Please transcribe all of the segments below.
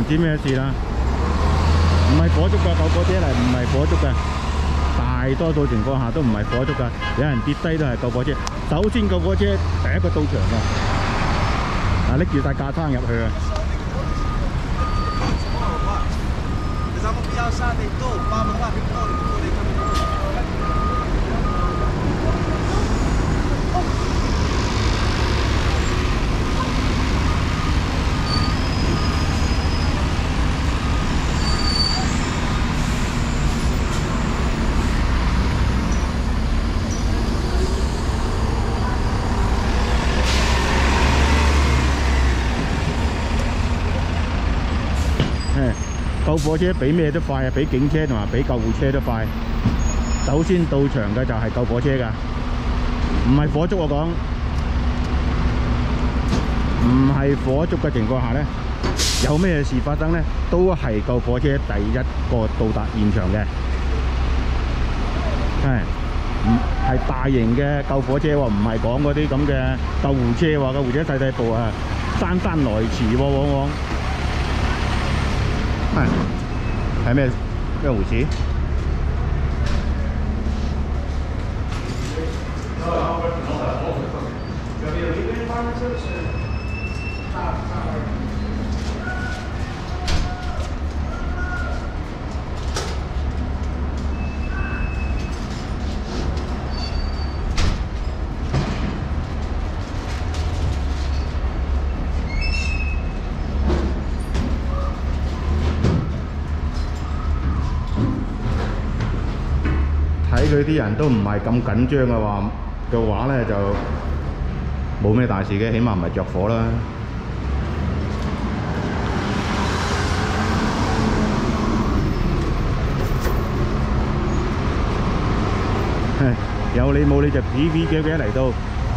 知咩事啦。唔係火燭㗎，救火車嚟唔係火燭㗎，大多數情況下都唔係火燭㗎，有人跌低都係救火車。首先救火車第一個到場㗎，拎住晒架撐入去啊！救火車比咩都快啊！比警車同埋比救護車都快。首先到場嘅就係救火車㗎，唔係火燭我講，唔係火燭嘅情況下呢，有咩事發生呢，都係救火車第一個到達現場嘅。係大型嘅救火車喎，唔係講嗰啲咁嘅救護車喎，救護車細細部啊，姍姍來遲喎，往往。係咩回事？睇佢啲人都唔係咁緊張嘅話咧，就冇咩大事嘅，起碼唔係着火啦。有你冇你就皮皮嘅嚟到。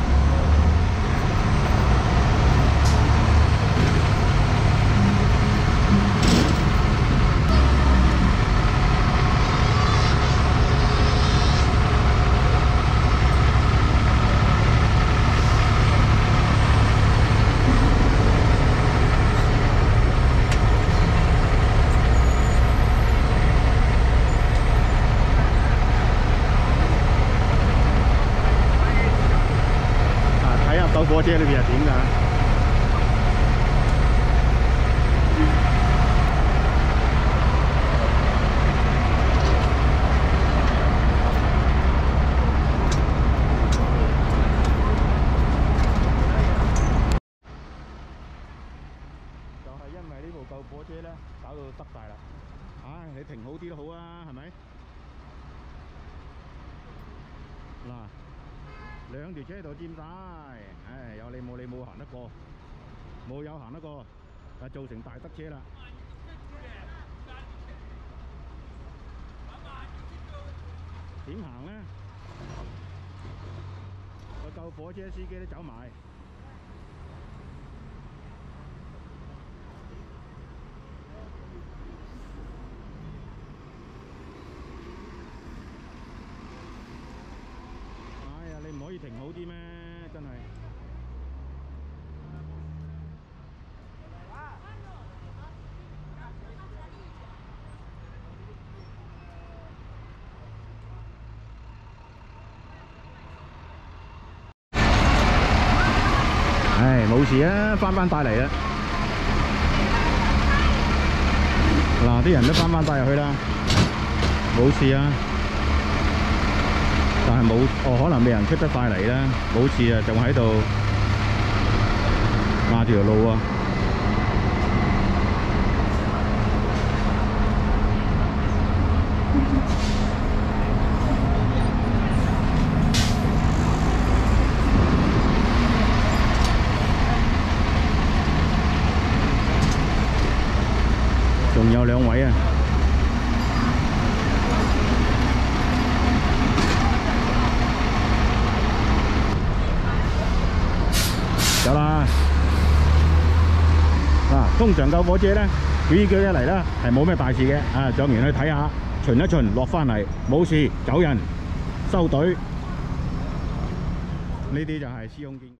救火車裏邊係點㗎？就係因為呢部救火車咧，搞到塞晒啦。唉，你停好啲都好啊，係咪？嗱，兩條車喺度佔晒。唉，有你冇你冇行得過，冇有行得過，造成大塞車啦。點行呢？個救火車司機都走埋。哎呀，你唔可以停好啲咩？真係。唉，冇事啊，翻帶嚟啦。嗱，啲人都翻帶入去啦，冇事啊。但係冇，可能未人出得快嚟啦，冇事啊，仲喺度壓住條路啊。仲有兩位啊！有啦！嗱，通常救火車咧，佢叫一嚟啦，係冇咩大事嘅，上完去睇下，巡一巡，落翻嚟冇事，走人，收隊。呢啲就係司空見。